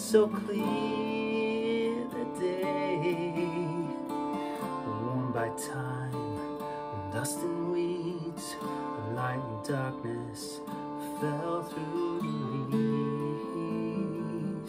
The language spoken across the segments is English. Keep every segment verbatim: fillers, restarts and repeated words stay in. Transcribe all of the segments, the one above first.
so clear the day, worn by time, dust and weeds, light and darkness fell through the leaves.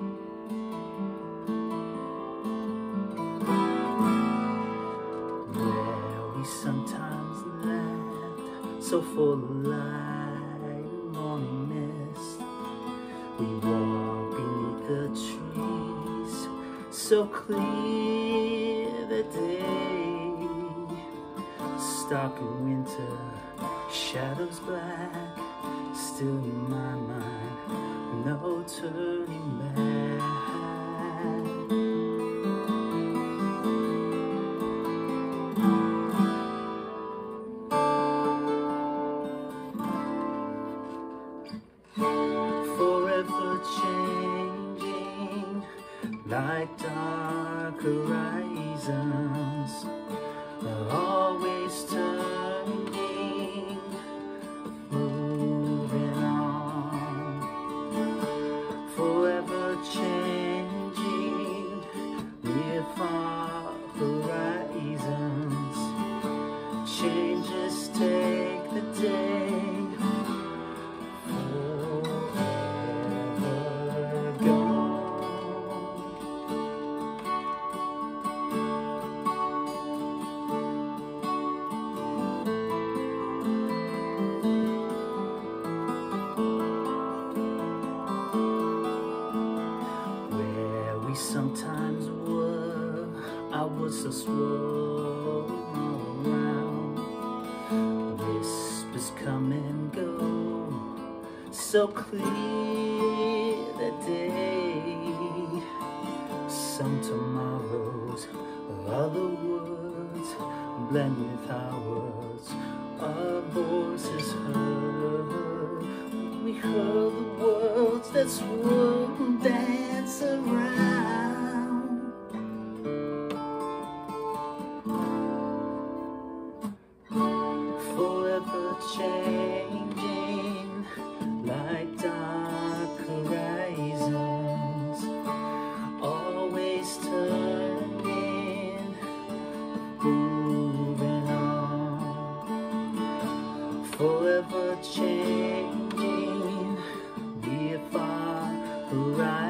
Where we sometimes laughed, so full of light and morning mist, we walk beneath the trees, so clear the day, stark in winter, shadows black, still in my mind, no turning back. Forever changing, like dark horizons, always turning, moving on. Forever changing, near far horizons, changes take the day. Sometimes were, I was so strong around. Whispers come and go, so clear the day. Some tomorrows, other words blend with ours. Our voices heard, we heard the words that swirl and dance around. Forever changing, like dark horizons, always turning, moving on. Forever changing, near far horizons.